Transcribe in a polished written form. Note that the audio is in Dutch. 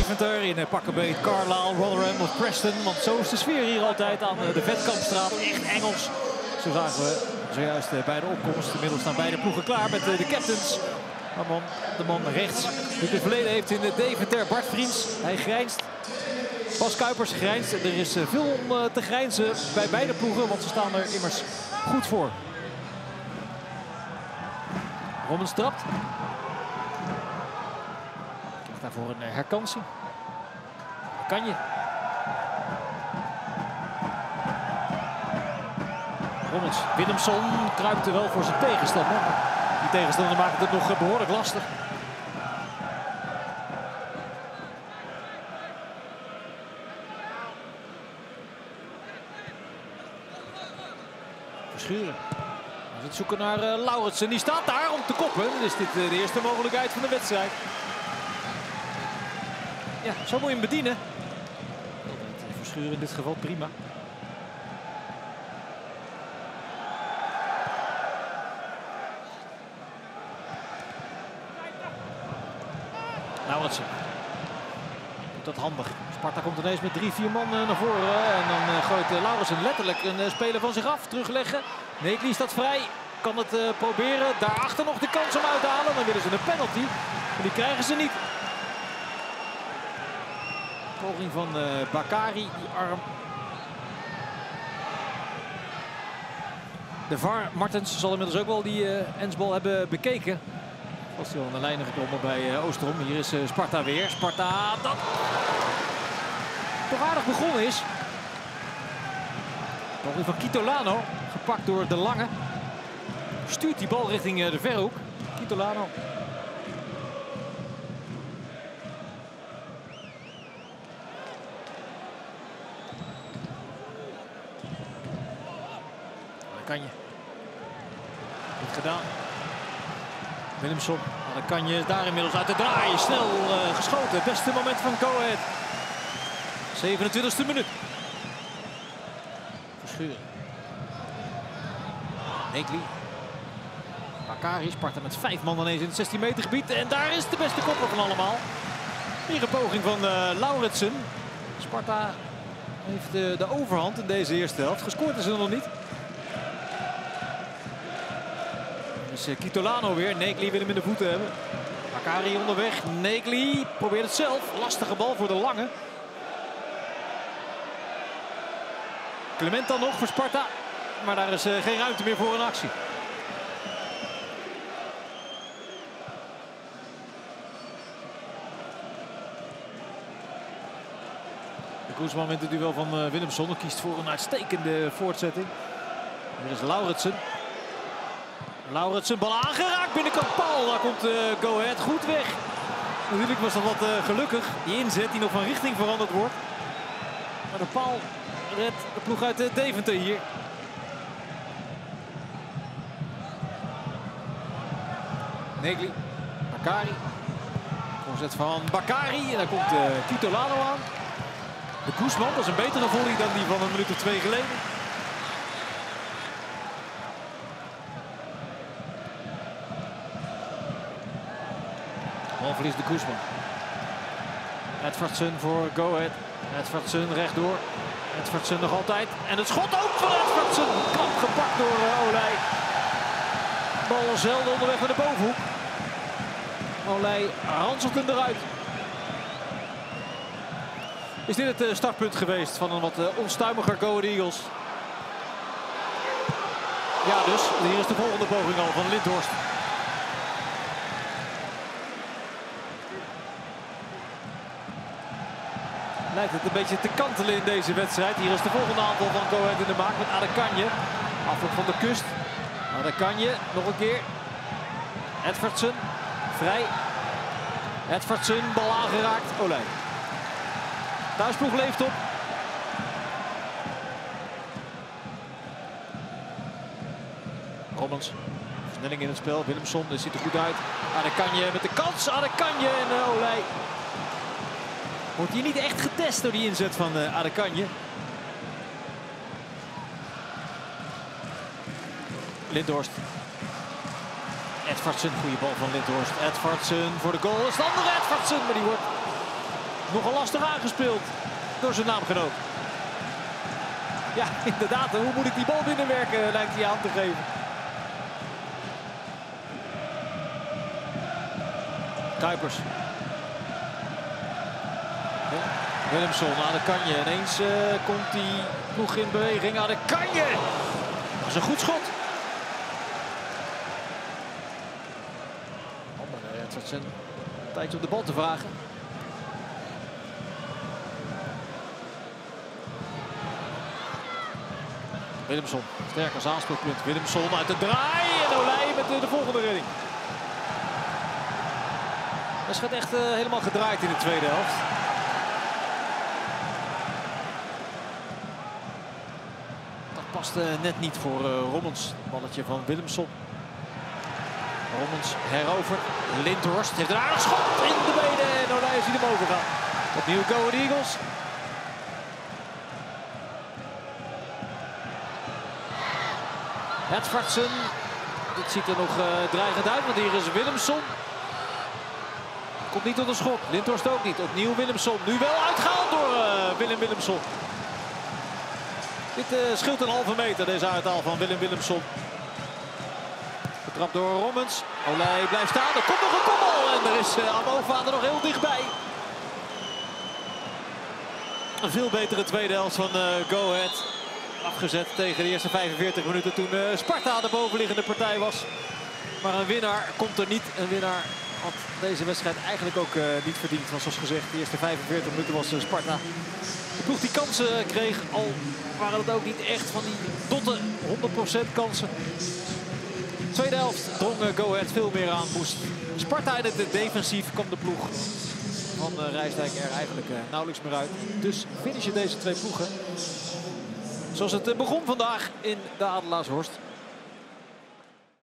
Deventer, in pakken beet Carlisle, Rotherham of Preston. Want zo is de sfeer hier altijd aan de Vetkampstraat. Echt Engels. Zo zagen we zojuist bij de opkomst. Inmiddels staan beide ploegen klaar met de captains. De man rechts die het verleden heeft in de Deventer, Bart Vriends. Hij grijnst. Bas Kuipers grijnst. Er is veel om te grijnzen bij beide ploegen, want ze staan er immers goed voor. Rommens trapt. Krijgt daarvoor een herkansing. Kan je. Rommens, Willemson kruipt er wel voor zijn tegenstander. Die tegenstander maakt het nog behoorlijk lastig. Verschuren. We het zoeken naar Lauritsen. Die staat daar om te koppen. Dan is dit de eerste mogelijkheid van de wedstrijd. Ja, zo moet je hem bedienen. Verschuren in dit geval prima. Lauritsen doet dat handig. Sparta komt ineens met 3-4 man naar voren. En dan gooit Lauritsen letterlijk een speler van zich af. Terugleggen. Negli staat vrij. Kan het proberen. Daarachter nog de kans om uit te halen. Dan willen ze een penalty. Maar die krijgen ze niet. Poging van Bakari. Die arm. De VAR, Martens, zal inmiddels ook wel die handsbal hebben bekeken. Was hij al aan de lijnen geklommen bij Oostrom. Hier is Sparta weer. Sparta dat toch aardig begonnen is. Bal van Kitolano. Gepakt door De Lange. Stuurt die bal richting de verhoek. Kitolano. Dat kan je. Goed gedaan. Willemson, dan kan je daar inmiddels uit de draaien. Snel geschoten. Het beste moment van Go Ahead. 27e minuut. Verschuren. Negli. Bakari, Sparta met 5 man ineens in het 16 meter gebied. En daar is de beste kopper van allemaal. Hier een poging van Lauritsen. Sparta heeft de overhand in deze eerste helft. Gescoord is er nog niet. Dus Kitolano weer. Negli wil hem in de voeten hebben. Bakari onderweg. Negli probeert het zelf. Lastige bal voor De Lange. Clement dan nog voor Sparta. Maar daar is geen ruimte meer voor een actie. De Koesman wint het duel van Willemson. Kiest voor een uitstekende voortzetting. Hier is Lauritsen. Lauritsen, bal aangeraakt, binnenkant paal. Daar komt Go Ahead goed weg. Natuurlijk was dat wat gelukkig. Die inzet die nog van richting veranderd wordt. Maar de paal redt de ploeg uit Deventer hier. Negli, Bakari. Voorzet van Bakari. En daar komt Kitolano aan. De Koesman, dat is een betere volley dan die van een minuut of 2 geleden. Balverlies de Koesman. Edvardsen voor Go Ahead. Edvardsen rechtdoor. Edvardsen nog altijd. En het schot ook van Edvardsen. Klap gepakt door Olij. Bal zelden onderweg naar de bovenhoek. Olij ranselt hem eruit. Is dit het startpunt geweest van een wat onstuimiger Go Ahead Eagles? Ja dus. Hier is de volgende poging al van Lindhorst. Lijkt het een beetje te kantelen in deze wedstrijd. Hier is de volgende aanval van Go Ahead in de maak met Adekanje. Afloop van de kust. Adekanje nog een keer. Edvardsen vrij. Edvardsen, bal aangeraakt. Olij. Thuisploeg leeft op. Rommens. Versnelling in het spel. Willemson, dit ziet er goed uit. Adekanje met de kans. Adekanje en Olij. Wordt hier niet echt getest door die inzet van Adekanje. Lindhorst. Edvardsen, goede bal van Lindhorst. Edvardsen voor de goal. Is de andere Edvardsen, maar die wordt Nogal lastig aangespeeld door zijn naamgenoot. Ja, inderdaad. Hoe moet ik die bal binnenwerken, lijkt hij aan te geven. Kuipers. Willemson aan de kanje. Ineens komt die ploeg in beweging aan de kanje. Dat is een goed schot. Edwardsen een tijdje op de bal te vragen. Willemson, sterk als aanspeelpunt. Willemson uit de draai en Olij met de volgende redding. Het gaat echt helemaal gedraaid in de tweede helft. Dat past net niet voor Rommens. Balletje van Willemson. Rommens herover. Lindhorst heeft een aardig schot in de benen en Olij ziet hem overgaan. Opnieuw Go Ahead Eagles. Edwardsen. Dit ziet er nog dreigend uit, want hier is Willemson. Komt niet tot een schot. Lindhorst ook niet. Opnieuw Willemson. Nu wel uitgehaald door Willem Willemson. Dit scheelt een halve meter, deze uithaal van Willem Willemson. Getrapt door Rommens. Olij blijft staan. Er komt nog een koppel. En er is Amova er nog heel dichtbij. Een veel betere tweede helft van Go Ahead. Afgezet tegen de eerste 45 minuten toen Sparta de bovenliggende partij was. Maar een winnaar komt er niet. Een winnaar had deze wedstrijd eigenlijk ook niet verdiend. Want zoals gezegd, de eerste 45 minuten was Sparta. De ploeg die kansen kreeg, al waren het ook niet echt van die dotte 100% kansen. Tweede helft drong Go Ahead veel meer aan. Moest Sparta in het defensief, kwam de ploeg van Rijsdijk er eigenlijk nauwelijks meer uit. Dus finishen deze twee ploegen zoals het begon vandaag in de Adelaarshorst.